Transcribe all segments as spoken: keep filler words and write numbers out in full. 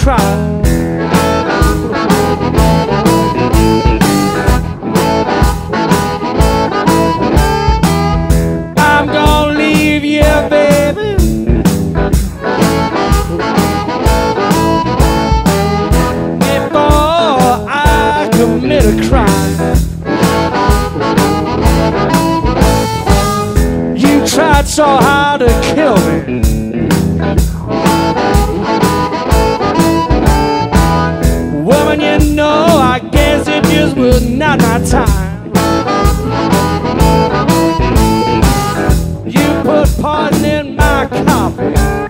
cry. I'm gonna leave you, baby, before I commit a crime. You tried so hard to kill me. Woman, you know, I guess it just was not my time. You put poison in my coffee.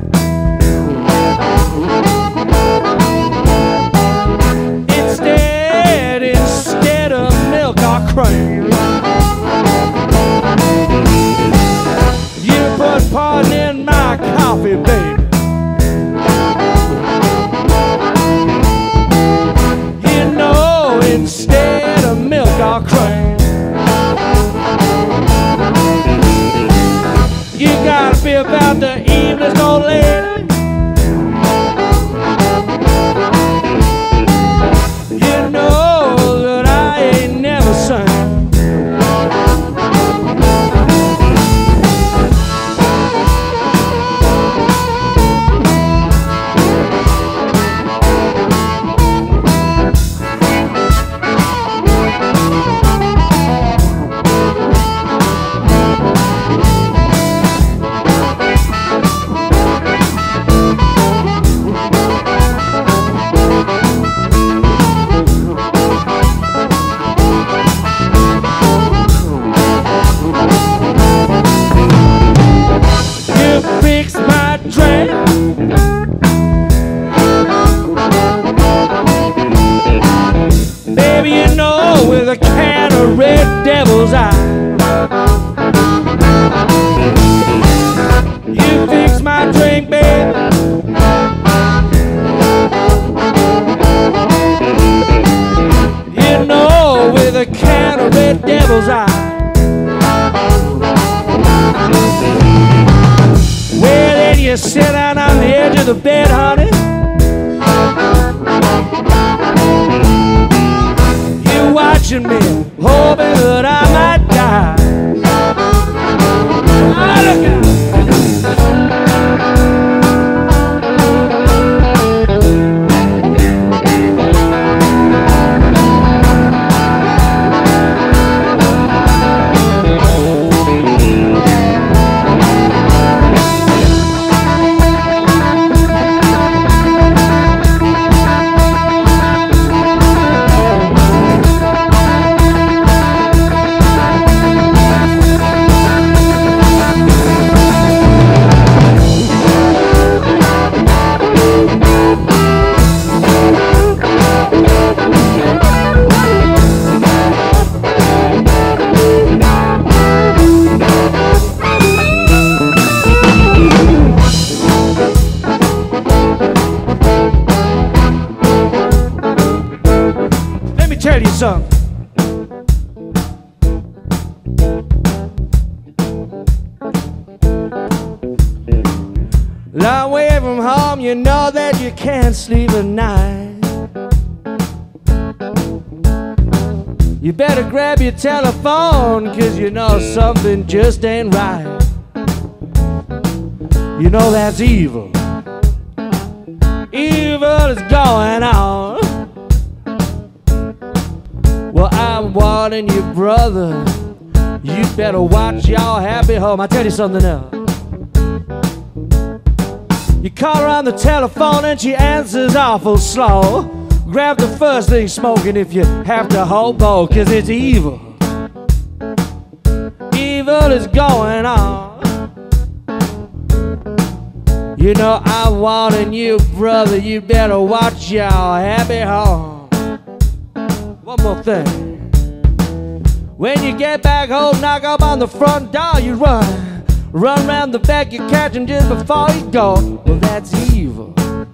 Instead, instead of milk or cream. You put poison in my coffee, baby. Instead of milk or cream. You gotta be about the evening's old lady. You know that I ain't never seen. Fix my drink. Baby, you know, with a can of Red Devil's eye. You fix my drink, baby. You know, with a can of Red Devil's eye. Well, then you sit down on the edge of the bed, honey. You're watching me, hoping that I might die. Oh, look out. Tell you something. Long way from home, you know that you can't sleep at night. You better grab your telephone, 'cause you know something just ain't right. You know that's evil. Evil is going on. Well, I'm warning you, brother, you better watch your happy home. I'll tell you something else. You call her on the telephone and she answers awful slow. Grab the first thing smoking if you have to hobo, 'cause it's evil. Evil is going on. You know, I'm warning you, brother, you better watch your happy home. One more thing. When you get back home, knock up on the front door, you run. Run round the back, you catch him just before you go. Well, that's evil.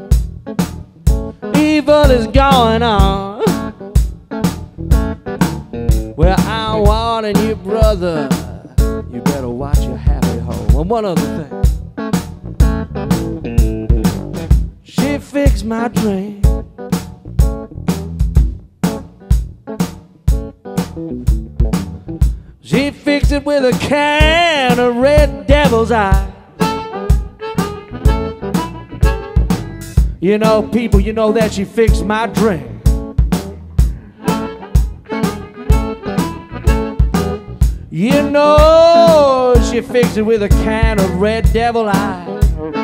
Evil is going on. Well, I'm warning you, brother, you better watch your happy home. And one other thing. She fixed my drink. She fixed it with a can of Red Devil's Eye. You know, people, you know that she fixed my drink. You know she fixed it with a can of Red Devil Eye.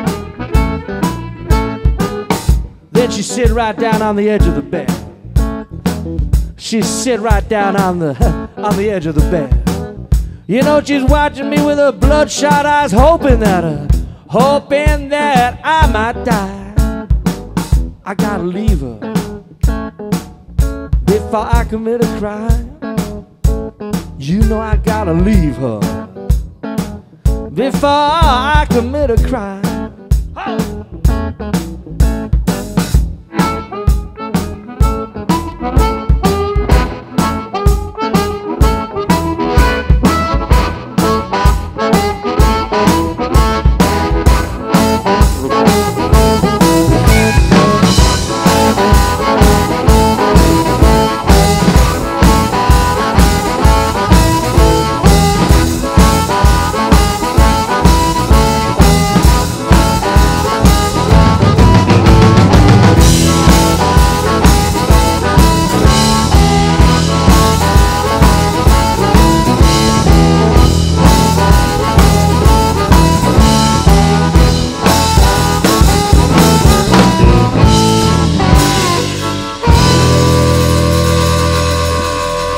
Then she sit right down on the edge of the bed. She sit right down on the on the edge of the bed. You know she's watching me with her bloodshot eyes, hoping that uh, hoping that I might die. I gotta leave her before I commit a crime. You know I gotta leave her before I commit a crime. Oh.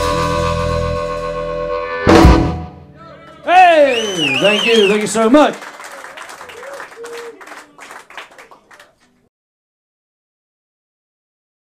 Thank you, thank you so much.